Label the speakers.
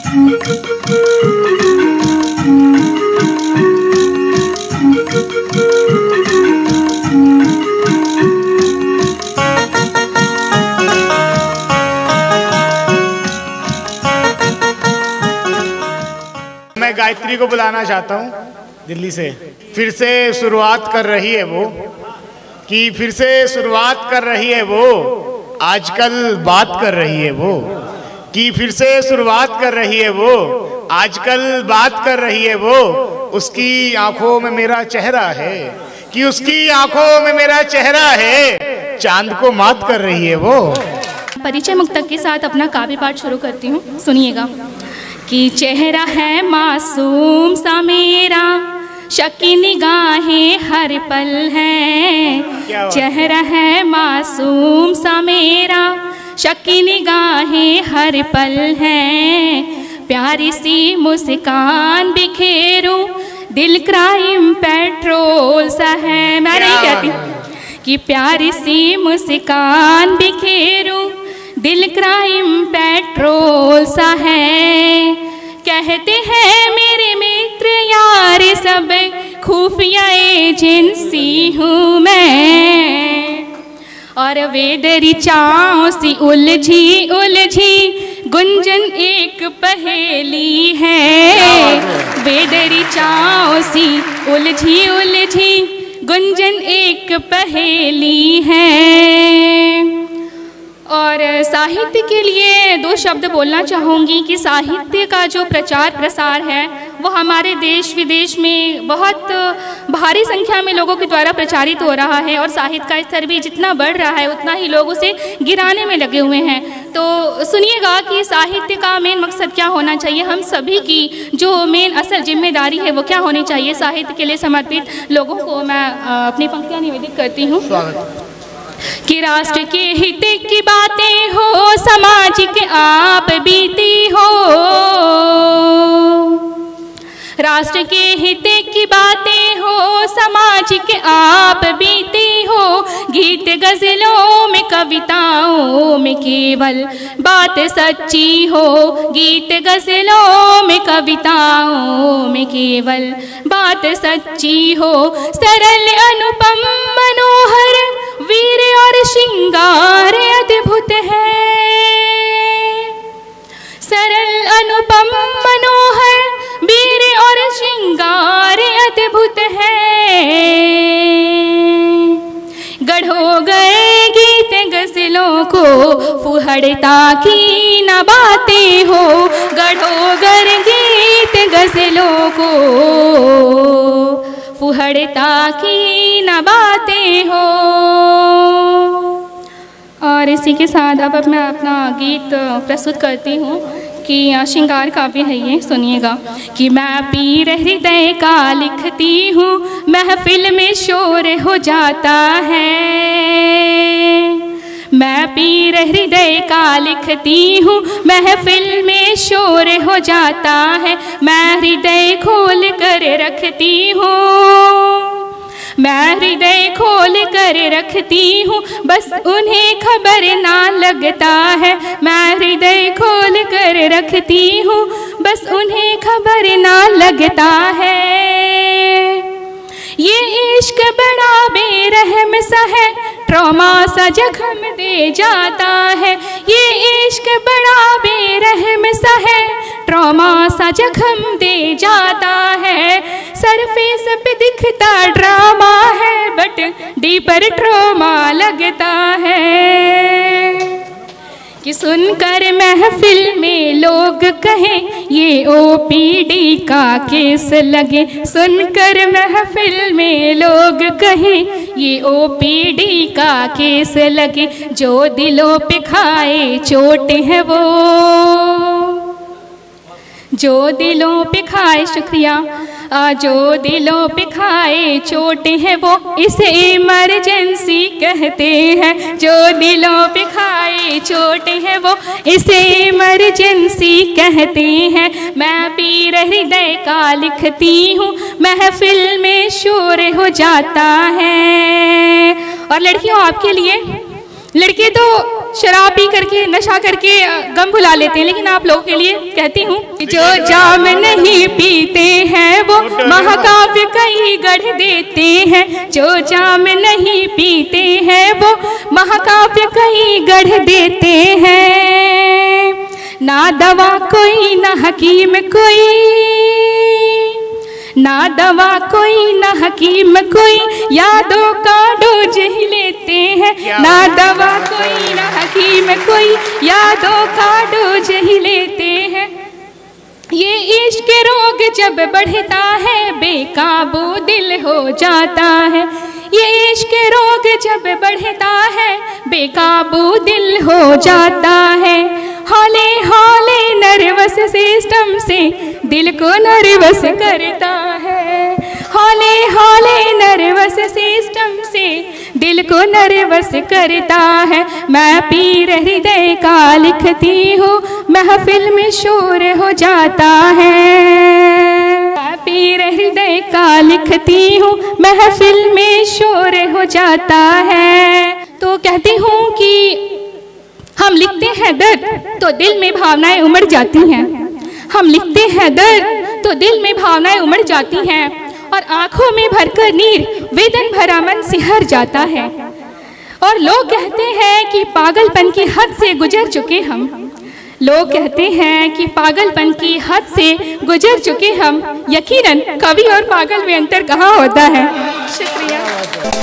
Speaker 1: मैं गायत्री को बुलाना चाहता हूँ दिल्ली से। फिर से शुरुआत कर रही है वो, कि फिर से शुरुआत कर रही है वो, आजकल बात कर रही है वो, कि फिर से शुरुआत कर रही है वो, आजकल बात कर रही है वो। उसकी आंखों में मेरा चेहरा है, कि उसकी आंखों में मेरा चेहरा है, चांद को मात कर रही है वो।
Speaker 2: परिचय मुक्तक के साथ अपना काव्य पाठ शुरू करती हूँ, सुनिएगा। कि चेहरा है मासूम सा मेरा, शकी निगाहें हर पल हैं। चेहरा है मासूम सा मेरा, शकी निगाहें हर पल हैं। प्यारी सी मुस्कान बिखेरूं, दिल क्राइम पेट्रोल सा है। मैं नहीं कहती कि प्यारी सी मुस्कान बिखेरूं, दिल क्राइम पेट्रोल सा है। कहते हैं मेरे मित्र यार सब, खुफिया एजेंसी हूँ मैं। और वेदरी चाँव सी उलझी उलझी गुंजन एक पहेली है। वेदरी चाँव सी उलझी उलझी गुंजन एक पहेली है। और साहित्य के लिए दो शब्द बोलना चाहूँगी कि साहित्य का जो प्रचार प्रसार है वो हमारे देश विदेश में बहुत भारी संख्या में लोगों के द्वारा प्रचारित हो रहा है। और साहित्य का स्तर भी जितना बढ़ रहा है उतना ही लोग उसे गिराने में लगे हुए हैं। तो सुनिएगा कि साहित्य का मेन मकसद क्या होना चाहिए, हम सभी की जो मेन असल जिम्मेदारी है वो क्या होनी चाहिए। साहित्य के लिए समर्पित लोगों को मैं अपनी पंक्तियाँ निवेदित करती हूँ। कि राष्ट्र के हित की बातें हो, समाज के आप बीती हो। राष्ट्र के हित की बातें हो, समाज के आप बीती हो। गीत गजलों में कविताओं में केवल बात सच्ची हो। गीत गजलों में कविताओं में केवल बात सच्ची हो। सरल अनुपम मनोहर वीर और श्रृंगार अद्भुत है। सरल अनुपम मनोहर वीर और श्रृंगार अद्भुत है। गढ़ो गए गीत गजलों को फुहड़ता की न बातें हो। गढ़ो गए गीत गजलों को फुहड़ता की न बातें हो। और इसी के साथ अब मैं अपना गीत प्रस्तुत करती हूँ कि श्रृंगार काव्य है ये, सुनिएगा। कि मैं पीर हृदय का लिखती हूँ, महफिल में शोर हो जाता है। मैं पीर हृदय का लिखती हूँ, महफिल में शोर हो जाता है। मैं हृदय खोल कर रखती हूँ, मैं हृदय खोल कर रखती हूँ, बस उन्हें खबर ना लगता है। मैं हृदय खोल कर रखती हूँ, बस उन्हें खबर ना लगता है। ये इश्क बड़ा बेरहम सा है, ट्रॉमा सा जख्म दे जाता है। ये इश्क बड़ा बेरहम सा है, ट्रॉमा सा जख्म दे जाता है। सरफेस पे दिखता ड्रामा है, बट डीपर ट्रॉमा लगता है। कि सुनकर महफिल में लोग कहें ये ओपीडी का केस लगे। सुनकर महफिल में लोग कहें ये ओपीडी का केस लगे। जो दिलों पे खाए चोट है वो, जो दिलों पे खाए, शुक्रिया, जो दिलों पे खाए चोट है वो, इसे इमरजेंसी कहते हैं। जो दिलों पे खाए चोट है वो, इसे इमरजेंसी कहते हैं। मैं पीर हृदय का लिखती हूँ, महफिल में शोर हो जाता है। और लड़कियों आपके लिए लड़के तो शराब पी करके नशा करके गम भुला लेते हैं, लेकिन आप लोगों के लिए कहती हूँ, जो जाम नहीं पीते हैं वो महाकाव्य कई गढ़ देते हैं। जो जाम नहीं पीते हैं वो महाकाव्य कई गढ़ देते हैं। ना दवा कोई ना हकीम कोई, ना दवा कोई ना हकीम कोई, यादों का डोज ही लेते हैं। ना दवा कोई ना हकीम कोई, यादों का डोज ही लेते हैं। ये इश्क रोग जब बढ़ता है बेकाबू दिल हो जाता है। ये इश्क रोग जब बढ़ता है बेकाबू दिल हो जाता है। हौले हौले नर्वस सिस्टम से दिल को नर्वस करता है। हौले हौले नर्वस सिस्टम से दिल को नर्वस करता है। मैं पीर हृदय का लिखती हूँ, महफिल में शोर हो जाता है। मैं पीर हृदय का लिखती हूँ, महफिल में शोर हो जाता है। तो कहती हूँ कि हम लिखते हैं दर्द तो दिल में भावनाएं उमड़ जाती हैं। हम लिखते हैं दर्द तो दिल में भावनाएं उमड़ जाती हैं, और आंखों में भरकर नीर वेदन भरा मन सिहर जाता है। और लोग कहते हैं कि पागलपन की हद से गुजर चुके हम। लोग कहते हैं कि पागलपन की हद से गुजर चुके हम। यकीनन कवि और पागल में अंतर कहाँ होता है। शुक्रिया।